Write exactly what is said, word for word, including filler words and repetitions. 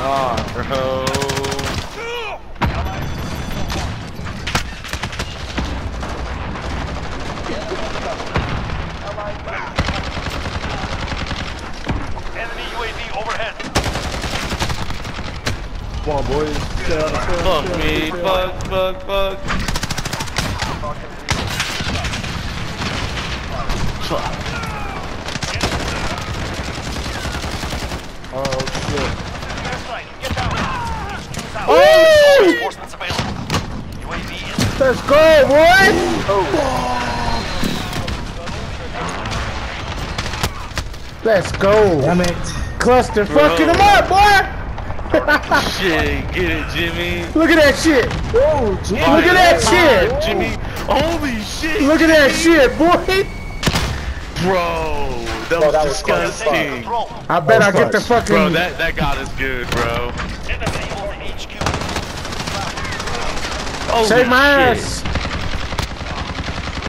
on, bro. Enemy U A V overhead. Come on, boys. Stay out, stay out, Fuck stay out, me, stay out. fuck, fuck, fuck. Fuck. Oh shit. Get down. Oh! Reinforcements available. U A V is Let's go, boy! Let's go. Damn it. Cluster Bro. fucking them up, boy! Shit, get it, Jimmy. Look at that shit! Oh, Jimmy. Look at that shit! Time, Jimmy. Holy shit. Look at that Jimmy. shit, boy! Bro, that Bro, was that was disgusting. control. I bet I get the Fuck. fucking... Bro, that, that got us good, bro. Enemy over H Q. Holy Save my shit. ass!